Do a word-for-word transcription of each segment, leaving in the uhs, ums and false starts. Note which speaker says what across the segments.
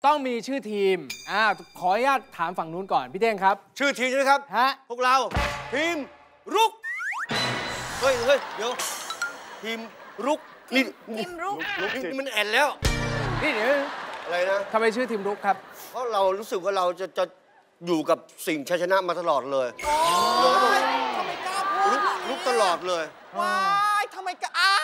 Speaker 1: ต้องมีชื่อทีมอ่าขออนุญาตถามฝั่งนู้นก่อนพี่เท่งครับ
Speaker 2: ชื่อทีมใช่ไหมครับ
Speaker 1: ฮะ
Speaker 2: พวกเราทีมรุกเฮ้ยเฮ้ยเดี๋ยวทีมรุกนี่
Speaker 3: ทีมรุก
Speaker 2: นี่มันแอนแล้ว
Speaker 1: นี่เดี๋ยว
Speaker 2: อะไรนะ
Speaker 1: ทำไมชื่อทีมรุกครับ
Speaker 2: เพราะเรารู้สึกว่าเราจะจะอยู่กับสิ่งชัยชนะมาตลอดเลย
Speaker 3: ทำไมกล้าพูด
Speaker 2: รุกตลอดเลย
Speaker 3: ว้ายทำไมกล้าอ้า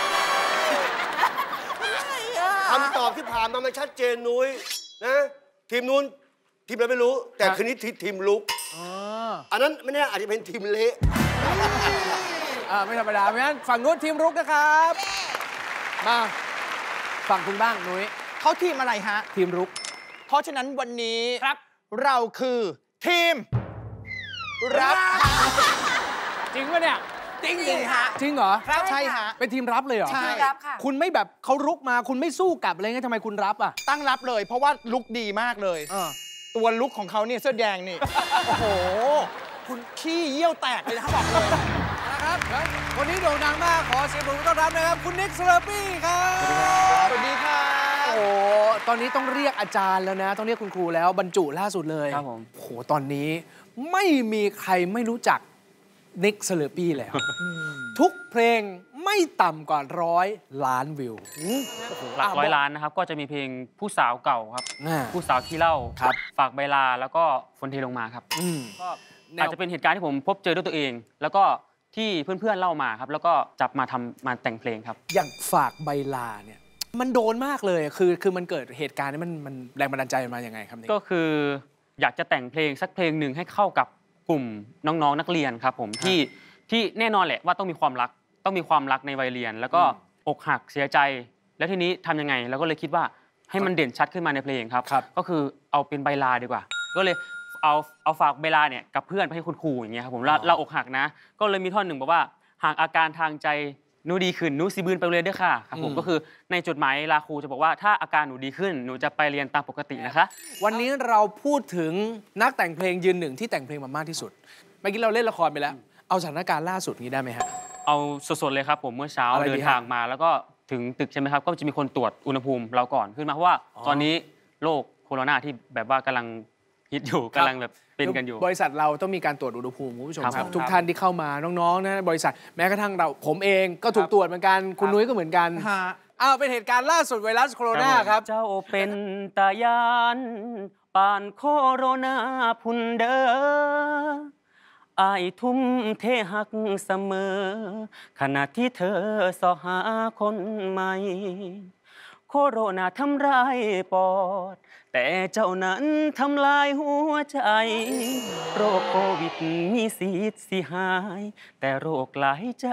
Speaker 2: คำตอบที่ผ่านมามันชัดเจนนุ้ยนะทีมนู้นทีมอะไรไม่รู้แต่คืนนี้ทีมลุกอันนั้นไม่แน่อาจจะเป็นทีมเละ
Speaker 1: อ่าไม่ธรรมดาเพราะฉะนั้นฝั่งนู้นทีมรุกนะครับมาฝั่งคุณบ้างนุ้ย
Speaker 3: เขาทีมอะไรฮะ
Speaker 1: ทีมรุก
Speaker 3: เพราะฉะนั้นวันนี้ครับเราคือทีมรับ
Speaker 1: จริงปะเนี่ย
Speaker 3: จริงจริงฮะ
Speaker 1: จริงเหรอ
Speaker 3: ครับใช่ฮะ
Speaker 1: เป็นทีมรับเลยเหรอ
Speaker 3: ใช่
Speaker 1: รับค่ะคุณไม่แบบเขารุกมาคุณไม่สู้กลับอะไรเงี้ยทำไมคุณรับอ่ะ
Speaker 3: ตั้งรับเลยเพราะว่าลุกดีมากเลยตัวลุกของเขาเนี่ยเสื้อแดงนี่โอ้โหคุณขี้เยี่ยวแตกเลยนะบอกเลย
Speaker 1: นะครับวันนี้โด่งดังมากขอเสียงปรบมือต้อนรับนะครับคุณนิก สเลอร์ปี้ครับ
Speaker 3: สวัสดีครับ
Speaker 1: โอ้ตอนนี้ต้องเรียกอาจารย์แล้วนะต้องเรียกคุณครูแล้วบรรจุล่าสุดเลย
Speaker 4: ครับผม
Speaker 1: โอ้โหตอนนี้ไม่มีใครไม่รู้จักนิก สเลอร์ปี้แล้วทุกเพลงไม่ต่ำกว่าร้อยล้านวิว
Speaker 4: หลักร้อยล้านนะครับก็จะมีเพลงผู้สาวเก่าครับผู้สาวที่เล่าฝากใบลาแล้วก็ฝนเทลงมาครับก็อาจจะเป็นเหตุการณ์ที่ผมพบเจอด้วยตัวเองแล้วก็ที่เพื่อนๆเล่ามาครับแล้วก็จับมาทำมาแต่งเพลงครับ
Speaker 1: อย่างฝากใบลาเนี่ยมันโดนมากเลยคือคือมันเกิดเหตุการณ์นี้มันมันแรงบันดาลใจมาอย่างไงครับ
Speaker 4: ก็คืออยากจะแต่งเพลงสักเพลงหนึ่งให้เข้ากับกลุ่มน้องๆนักเรียนครับผมที่ที่แน่นอนแหละว่าต้องมีความรักต้องมีความรักในวัยเรียนแล้วก็อกหักเสียใจแล้วทีนี้ทำยังไงเราก็เลยคิดว่าให้มันเด่นชัดขึ้นมาในเพลงครับก็คือเอาเป็นใบลาดีกว่าก็เลยเอาเอาฝากใบลาเนี่ยกับเพื่อนไปให้คุณครูอย่างเงี้ยครับผมเราอกหักนะก็เลยมีท่อนหนึ่งบอกว่าหากอาการทางใจหนูดีขึ้นหนูสิบืนไปเรียนด้วยค่ะครับผมก็คือในจดหมายลาครูจะบอกว่าถ้าอาการหนูดีขึ้นหนูจะไปเรียนตามปกตินะคะ
Speaker 1: วันนี้เราพูดถึงนักแต่งเพลงยืนหนึ่งที่แต่งเพลงมามากที่สุดเมื่อกี้เราเล่นละครไปแล้วเอาสถานการณ์ล่าสุดนี้ได้ไหมฮะ
Speaker 4: เอาสดๆเลยครับผมเมื่อเช้าเดินทางมาแล้วก็ถึงตึกใช่ไหมครับก็จะมีคนตรวจอุณหภูมิเราก่อนขึ้นมาเพราะว่าตอนนี้โรคโคโรนาที่แบบว่ากำลังฮิตอยู่กำลังแบบเป็นกันอยู่
Speaker 1: บริษัทเราต้องมีการตรวจอุณหภูมิคุณผู้ชมครับทุกท่านที่เข้ามาน้องๆนะบริษัทแม้กระทั่งเราผมเองก็ถูกตรวจเหมือนกันคุณนุ้ยก็เหมือนกันอ้าวเป็นเหตุการณ์ล่าสุดไวรัสโคโรนาครับ
Speaker 4: เจ้าเป็นตายานปานโคโรนาพุ่นเดออายทุ่มเทหักเสมอขณะที่เธอสอหาคนใหม่โคโรนาทำร้ายปอดแต่เจ้านั้นทำลายหัวใจโรคโควิดมีสิทธิ์สิหายแต่โรคหลายใจ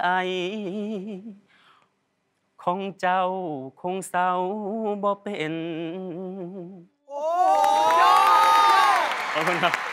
Speaker 4: ของเจ้าคงเศร้าบ่เป็น
Speaker 1: โอ้
Speaker 4: ขอบคุณครับ